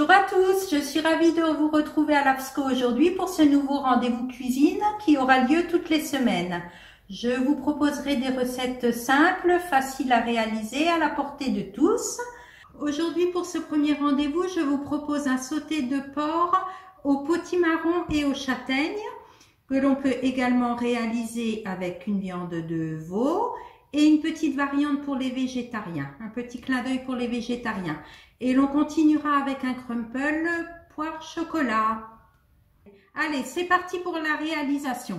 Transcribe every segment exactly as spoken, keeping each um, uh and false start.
Bonjour à tous, je suis ravie de vous retrouver à l'APSCO aujourd'hui pour ce nouveau rendez-vous cuisine qui aura lieu toutes les semaines. Je vous proposerai des recettes simples, faciles à réaliser, à la portée de tous. Aujourd'hui pour ce premier rendez-vous, je vous propose un sauté de porc au potimarron et aux châtaignes que l'on peut également réaliser avec une viande de veau et une petite variante pour les végétariens, un petit clin d'œil pour les végétariens. Et l'on continuera avec un crumble poire chocolat. Allez, c'est parti pour la réalisation.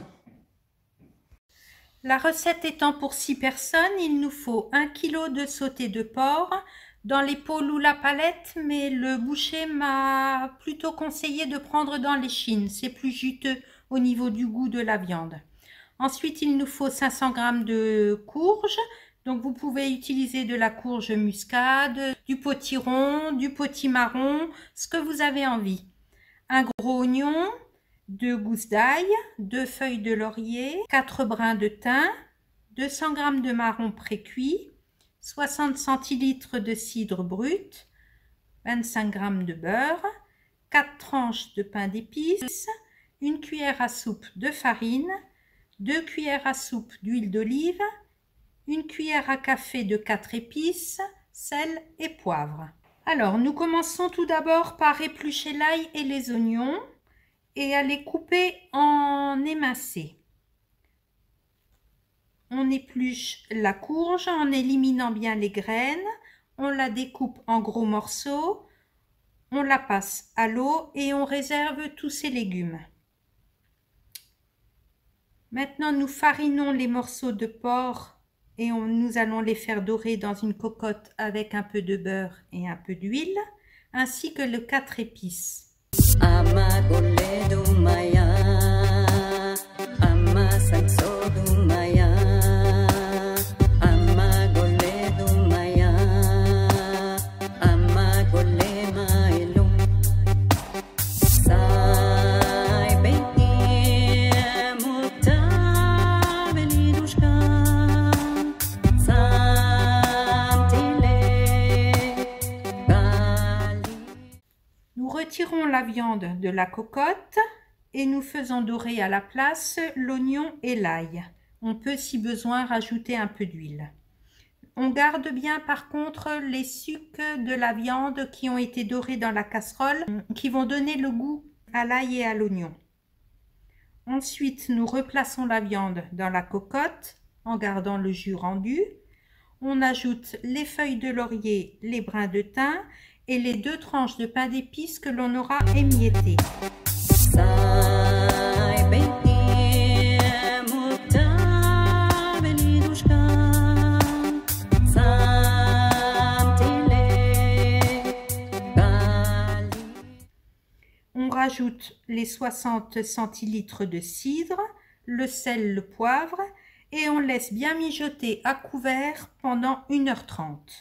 La recette étant pour six personnes, il nous faut un kilo de sauté de porc dans l'épaule ou la palette, mais le boucher m'a plutôt conseillé de prendre dans l'échine, c'est plus juteux au niveau du goût de la viande. Ensuite, il nous faut cinq cents grammes de courge. Donc, vous pouvez utiliser de la courge muscade, du potiron, du potimarron, ce que vous avez envie. Un gros oignon, deux gousses d'ail, deux feuilles de laurier, quatre brins de thym, deux cents grammes de marron précuit, soixante centilitres de cidre brut, vingt-cinq grammes de beurre, quatre tranches de pain d'épices, une cuillère à soupe de farine, deux cuillères à soupe d'huile d'olive, une cuillère à café de quatre épices, sel et poivre. Alors, nous commençons tout d'abord par éplucher l'ail et les oignons et à les couper en émincés. On épluche la courge en éliminant bien les graines, on la découpe en gros morceaux, on la passe à l'eau et on réserve tous ces légumes. Maintenant, nous farinons les morceaux de porc et on, nous allons les faire dorer dans une cocotte avec un peu de beurre et un peu d'huile, ainsi que le quatre épices. Retirons la viande de la cocotte et nous faisons dorer à la place l'oignon et l'ail. On peut si besoin rajouter un peu d'huile. On garde bien par contre les sucs de la viande qui ont été dorés dans la casserole qui vont donner le goût à l'ail et à l'oignon. Ensuite, nous replaçons la viande dans la cocotte en gardant le jus rendu. On ajoute les feuilles de laurier, les brins de thym et les deux tranches de pain d'épices que l'on aura émiettées. On rajoute les soixante centilitres de cidre, le sel, le poivre et on laisse bien mijoter à couvert pendant une heure trente.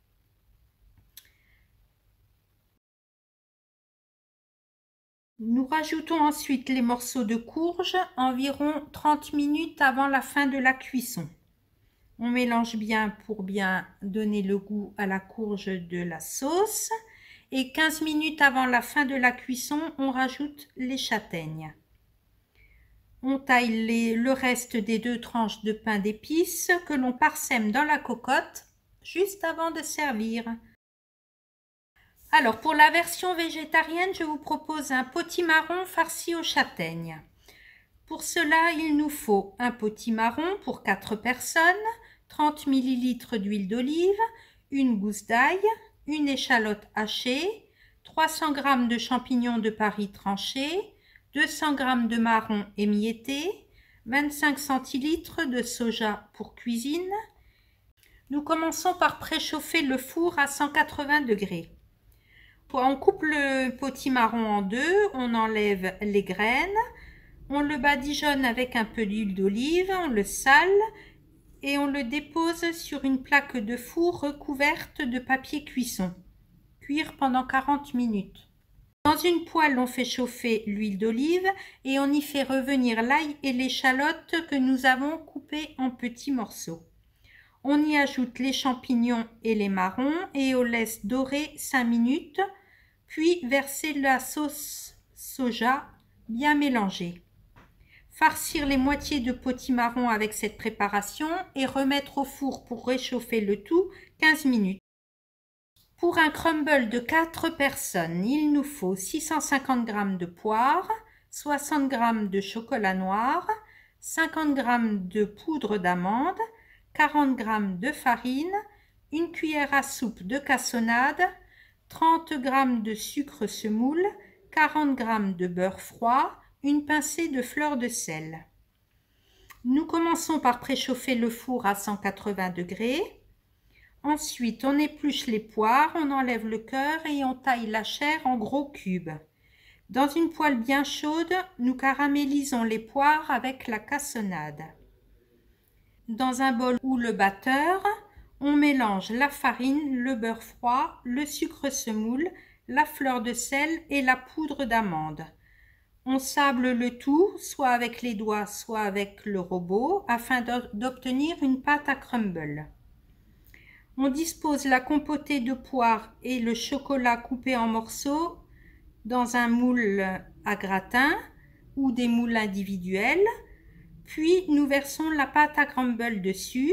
Nous rajoutons ensuite les morceaux de courge environ trente minutes avant la fin de la cuisson. On mélange bien pour bien donner le goût à la courge de la sauce et quinze minutes avant la fin de la cuisson, on rajoute les châtaignes. On taille les, le reste des deux tranches de pain d'épices que l'on parsème dans la cocotte juste avant de servir. Alors, pour la version végétarienne, je vous propose un potimarron farci aux châtaignes. Pour cela, il nous faut un potimarron pour quatre personnes, trente millilitres d'huile d'olive, une gousse d'ail, une échalote hachée, trois cents grammes de champignons de Paris tranchés, deux cents grammes de marron émietté, vingt-cinq centilitres de soja pour cuisine. Nous commençons par préchauffer le four à cent quatre-vingts degrés. On coupe le potimarron en deux, on enlève les graines, on le badigeonne avec un peu d'huile d'olive, on le sale et on le dépose sur une plaque de four recouverte de papier cuisson. Cuire pendant quarante minutes. Dans une poêle, on fait chauffer l'huile d'olive et on y fait revenir l'ail et l'échalote que nous avons coupées en petits morceaux. On y ajoute les champignons et les marrons et on laisse dorer cinq minutes puis verser la sauce soja bien mélangée. Farcir les moitiés de potimarron avec cette préparation et remettre au four pour réchauffer le tout quinze minutes. Pour un crumble de quatre personnes, il nous faut six cent cinquante grammes de poire, soixante grammes de chocolat noir, cinquante grammes de poudre d'amande, quarante grammes de farine, une cuillère à soupe de cassonade, trente grammes de sucre semoule, quarante grammes de beurre froid, une pincée de fleur de sel. Nous commençons par préchauffer le four à cent quatre-vingts degrés. Ensuite, on épluche les poires, on enlève le cœur et on taille la chair en gros cubes. Dans une poêle bien chaude, nous caramélisons les poires avec la cassonade. Dans un bol ou le batteur, on mélange la farine, le beurre froid, le sucre semoule, la fleur de sel et la poudre d'amande. On sable le tout, soit avec les doigts, soit avec le robot, afin d'obtenir une pâte à crumble. On dispose la compotée de poire et le chocolat coupé en morceaux dans un moule à gratin ou des moules individuels. Puis nous versons la pâte à crumble dessus.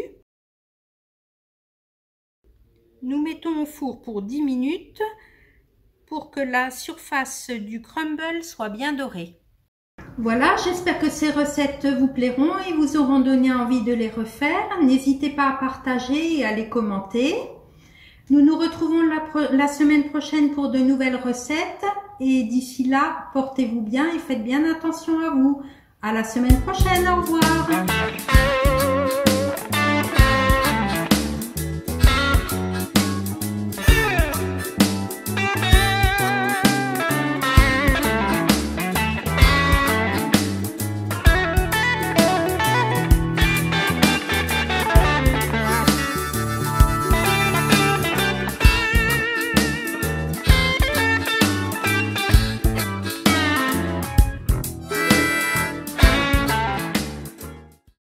Nous mettons au four pour dix minutes pour que la surface du crumble soit bien dorée. Voilà, j'espère que ces recettes vous plairont et vous auront donné envie de les refaire. N'hésitez pas à partager et à les commenter. Nous nous retrouvons la, la semaine prochaine pour de nouvelles recettes. Et d'ici là, portez-vous bien et faites bien attention à vous. À la semaine prochaine, au revoir.